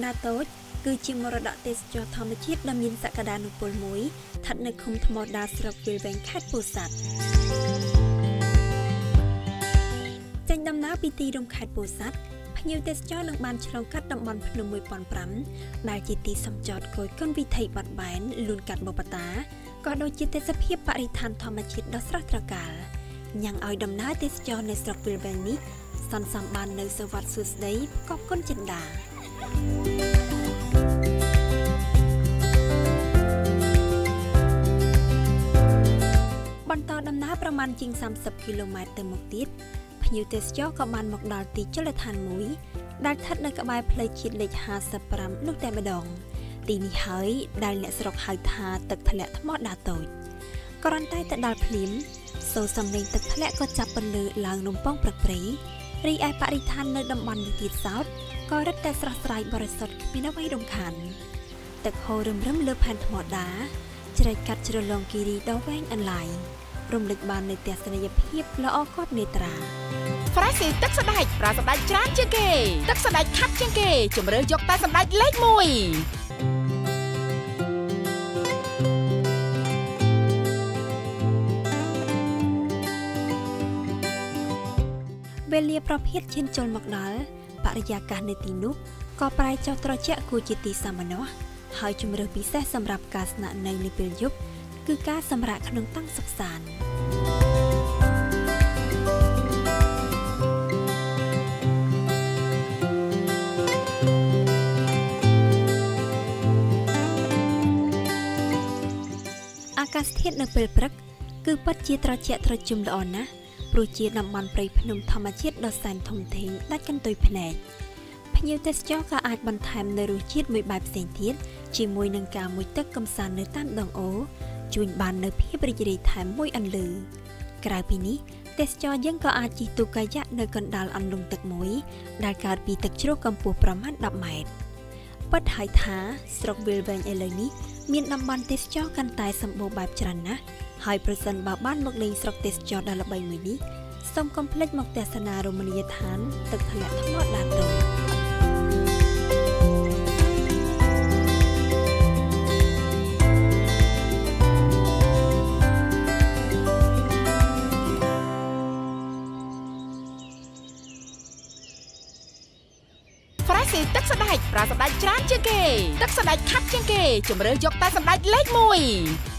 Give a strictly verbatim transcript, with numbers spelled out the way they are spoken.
ដាតូចគឺជាមរតកទេសចរធម្មជាតិដ៏មានសក្តានុពលមួយស្ថិតនៅឃុំថ្មដាស្រុកវាលវែងខេត្តពោធិ៍សាត់ចេញដំណើរពីទីរួមខេត្តពោធិ៍សាត់ភ្ញៀវទេសចរនឹងបានឆ្លងកាត់តំបន់ភ្នំមួយពាន់ប្រាំដែលជាទីសម្ចតគយគន់វិថីបាត់បែនលូនកាត់បបតាក៏ដូចជាទេសភាពបរិស្ថានធម្មជាតិដ៏ស្រស់ត្រកាលញ៉ាំងឲ្យដំណើរទេសចរនៅស្រុកវាលវែងនេះសន្សំបាននៅសវត្ថសួស្តីកប់គុណចិន្តាបន្តដំណើរប្រមាណជាងសាំសិបគីឡូម៉ែត្រទៅមុខទៀតភ្ញៀវទេសចរក៏បានមកដល់ទីជលដ្ឋានមួយដែលស្ថិតនៅក្បែរផ្លូវជាតិលេខហាសិបប្រាំនោះតែម្ដងទីនេះហើយដែលអ្នកស្រុកហៅថាទឹកធ្លាក់ថ្មដាតូចគ្រាន់តែទៅដល់ភ្លាមសូរសំឡេងទឹកធ្លាក់ក៏ចាប់ពន្លឺឡើងរំពងព្រឹកព្រៃរីឯបរិស្ថាននៅតំបន់នេះទៀតសោតក៏រឹតតែស្រស់ស្រាយបរិសុទ្ធគ្មានអ្វីរំខានទឹកហូររឹមរឹមលើផែនថ្មដាជ្រែកកាត់ជ្រលងគិរីដ៏វែងអន្លាយរំលឹកបាននូវទស្សនីយភាពល្អកត់នេត្រា Frasi ទឹកសណ្តែកប្រើសណ្តែកច្រើនជាងគេទឹកសណ្តែកខាប់ជាងគេជម្រើសយកតែសណ្តែកលេខមួយវេលាប្រភេទឈានចូលមកដល់បរិយាកាសនៅទីនោះក៏ប្រែចុះត្រជាក់គួរជាទីសោមនស្សហើយជម្រើសពិសេសសម្រាប់ការស្នាក់នៅនាពេលយប់គឺការសម្រាកក្នុងតាំងសុខសាន្តអាកាសធាតុនៅពេលព្រឹកគឺពិតជាត្រជាក់ត្រជុំល្អណាស់ព្រោះជាតំបន់ព្រៃភ្នំធម្មជាតិដ៏សែនធំធេងដាច់កន្ទុយភ្នែកភ្ញៀវទេសចរក៏អាចបន្ថែមនូវរសជាតិមួយបែបផ្សេងទៀតជាមួយនឹងការមុជទឹកកម្សាន្តនៅតាមដងអូរជួញបាននូវភាពរីករាយថែមមួយអន្លើក្រៅពីនេះទេសចរយើងក៏អាចជិះទូកកាយ៉ាក់នៅកណ្ដាលអន្លង់ទឹកមួយដែលកើតពីទឹកជ្រោះកម្ពស់ប្រមាណដប់ម៉ែត្រពិតហើយថាស្រុកវាលវែងឥឡូវនេះមានតំបន់ទេសចរកាន់តែសម្បូរបែបច្រើនណាស់ហើយប្រសិនបើបានមកលេងស្រុកទេសចរដ៏ល្បីមួយនេះសូមកុំភ្លេចមកទស្សនារមណីយដ្ឋានទឹកធ្លាក់ថ្មដាតូចទឹកសណ្តែកប្រើសណ្តែកច្រើនជាងគេទឹកសណ្តែកខាប់ជាងគេជម្រើសយកតែសណ្តែកលេខមួយ